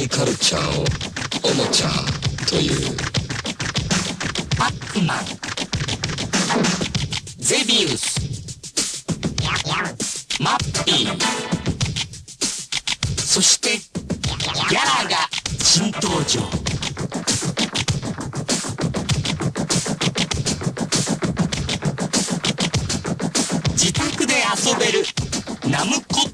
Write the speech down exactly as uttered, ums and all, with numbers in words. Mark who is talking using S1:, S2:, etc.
S1: イカルチャーをおもちゃという。
S2: パックマン、ゼビウス、マッピー、そしてギャラが新登場。自宅で遊べるナムコ